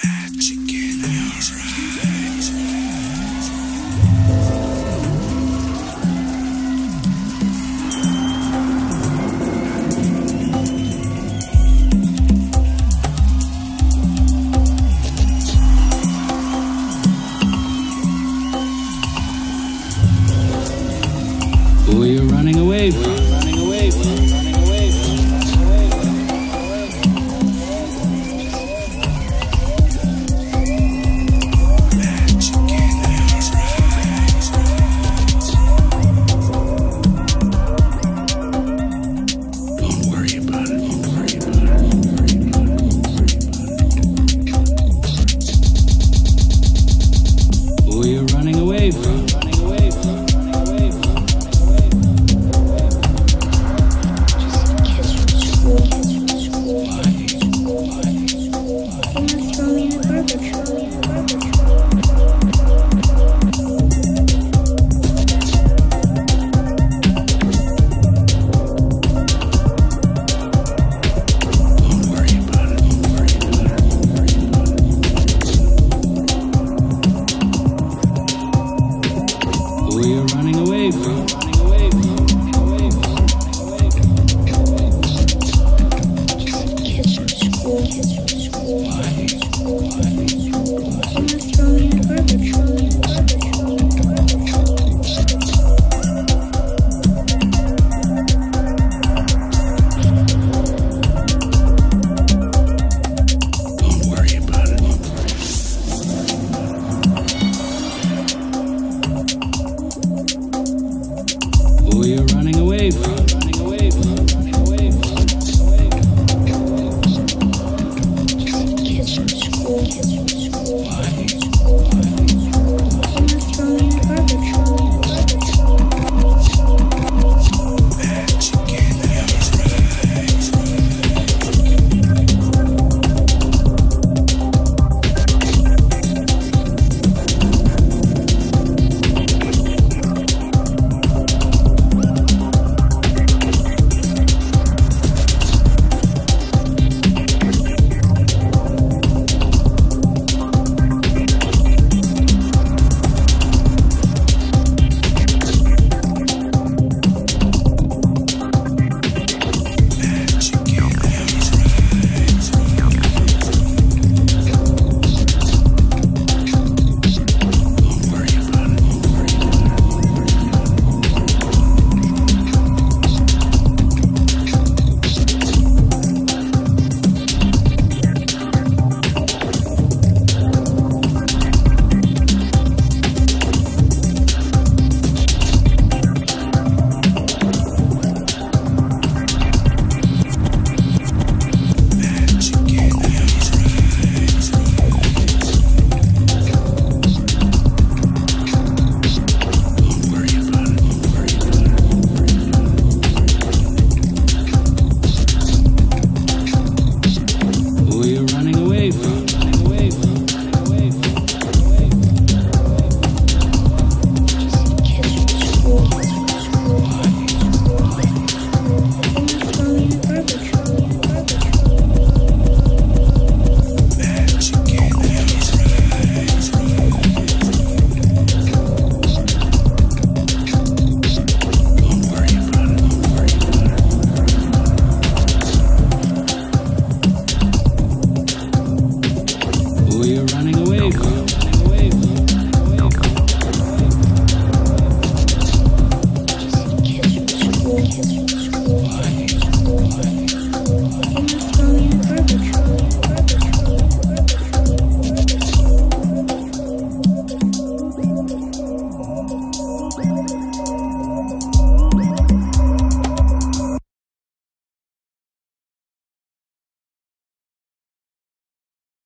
Who are you running away from? Running away from? Running away from? Don't worry about it. Don't worry about it. Don't worry about it. Who are you running away from? Running away from? Who are you running away from? Running away from? Running away from? Kids from school. Why? Someone throw me in the garbage. Don't worry about it. Who are you running away from? Running away from? Running away from? Kids from school. Why? Someone